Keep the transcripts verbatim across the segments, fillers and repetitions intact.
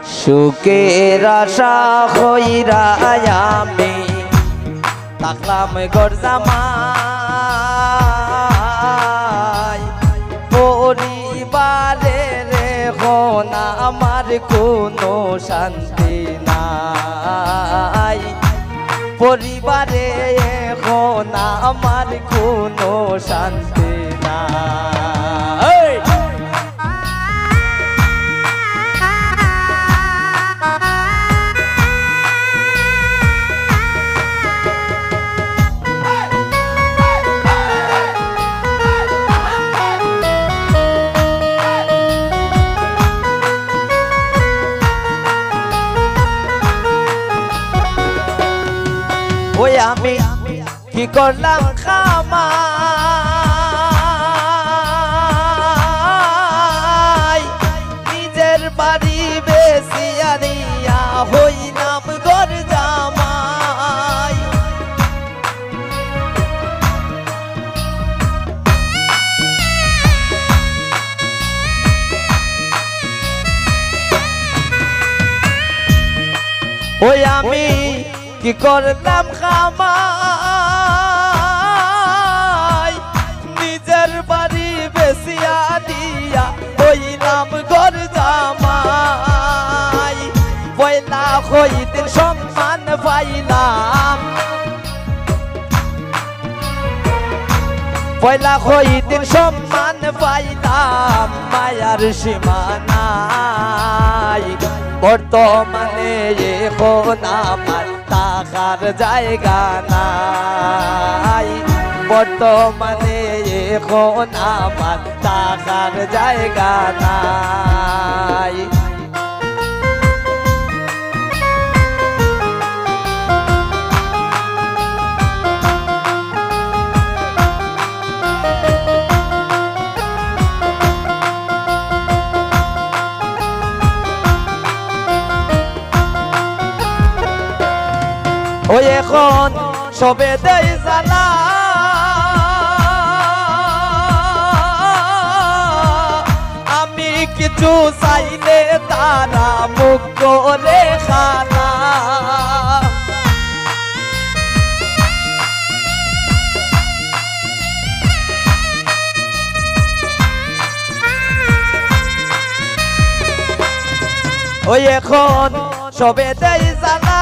সুখের আশা হইরা আমি থাকলাম ঘর জামাই পরিবারের এখন আমার কোনো শান্তি নাই পরিবারে এখন আমার কোনো শান্তি নাই ওই আমি কি করলাম খামাই নিজের বাড়ি বেশি আনিয়া হইলাম ঘর জামাই ওই আমি কি করলাম খামাই নিজের বাড়ি বেশিয়া দিয়া হইলাম ঘর জামাই পয়লা হইতে সম্মান পাইলাম পয়লা হইতে সম্মান পাইলাম মায়ার সীমানাই বর্তমানে এখন আমার থাকার জায়গা নাই বর্তমানে এখন আমার থাকার জায়গা নাই ওই এখন সবে দেই জানা আমি কিছু চাইলে তারা মুখ করে খানা ওই এখন সবে দেই জানা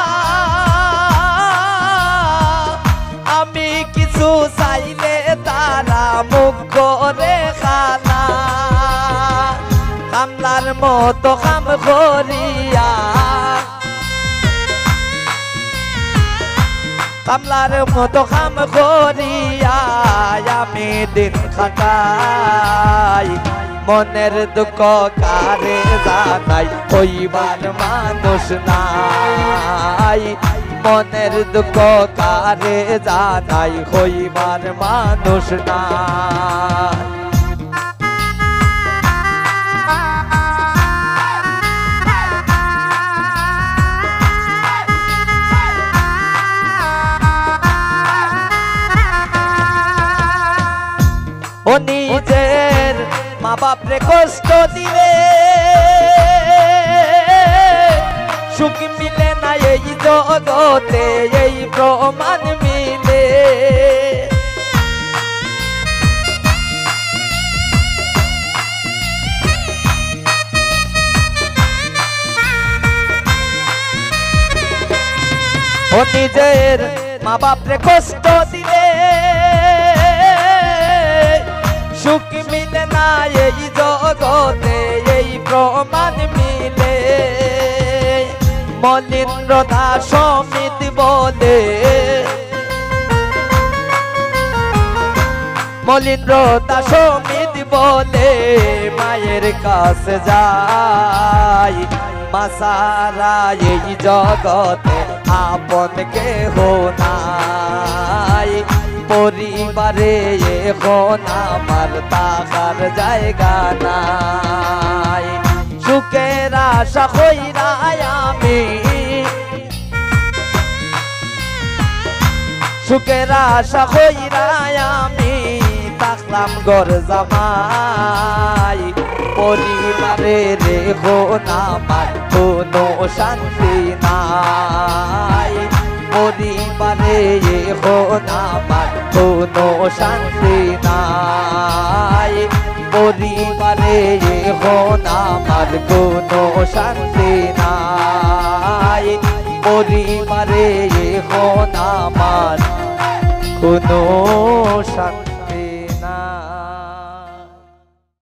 আমি কিছু চাইলে তারা মুখ করে খানা কামলার মতো কাম করিয়া কামলার মতো কাম করিয়া আমি দিন কাটাই মনের দুঃখ কারে জানাই হইবার মানুষ নাই মনের দুঃখ কারে জানাই হইবার মানুষ নাই ও নিজের মা বাপরে কষ্ট দিলে সুখ মিলে না এই জগতে এই প্রমাণ মিলে ও নিজের মা বাপরে কষ্ট দিলে সুখ মিলে না এই জগতে এই প্রমাণ মিলে মলিন্দ্র দাস সমিত বলে মলিন্দ্র দাস সমিত বলে মায়ের কাছে যাই মাসারা এই জগতে আপন কেহ নাই পরিবারে এখন আমার থাকার জায়গা নাই সুখের আশা কইরা আমি সুখের আশা কইরা আমি থাকলাম ঘর জামাই পরিবারে রেখো না আমার কোনো শান্তি নাই পরিবারে রেখো না আমার কোনো শান্তি নাই পরিবারে রেখো না আমার কোনো শান্তি নাই পরিবারে রেখো না আমার কোনো শান্তি